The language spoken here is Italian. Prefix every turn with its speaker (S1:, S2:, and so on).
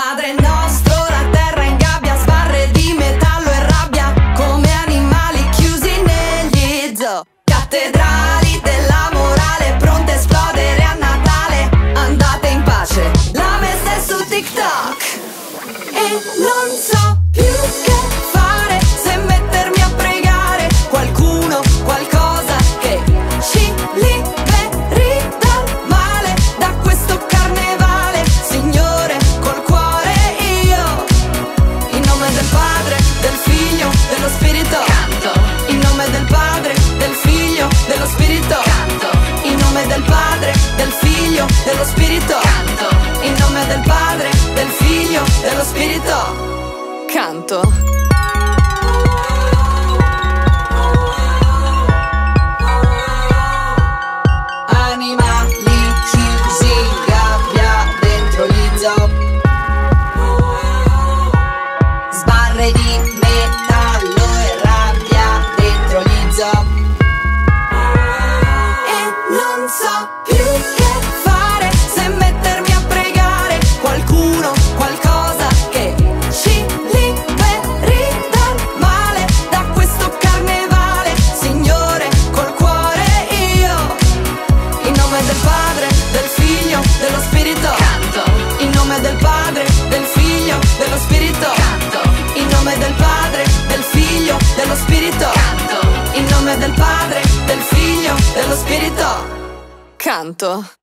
S1: Padre nostro, la terra in gabbia, sbarre di metallo e rabbia, come animali chiusi negli zoo. Cattedrali della morale, pronte a esplodere a Natale. Andate in pace, la messa è su TikTok. E non so più che fare, se mettermi a pregare qualcuno, qualcosa che ci liberi dal male, da questo carnevale. Signore, col cuore io, in nome del Padre, del Figlio, dello Spirito, canto. In nome del Padre, del Figlio, dello Spirito, canto. In nome del Padre, del Figlio, dello Spirito, canto. In nome del Padre, del Figlio, dello Spirito, canto. Animali chiusi in gabbia dentro gli zoo, sbarre di metallo e rabbia dentro gli zoo. E non so più che fare, se mettermi a pregare qualcuno, qualcosa che ci liberi dal male, da questo carnevale. Signore, col cuore io, in nome del Padre, del Figlio, dello Spirito, canto. In nome del Padre, del Figlio, dello Spirito, canto. In nome del Padre, del Figlio, dello Spirito, canto. In nome del Padre, del Figlio, dello Spirito, canto.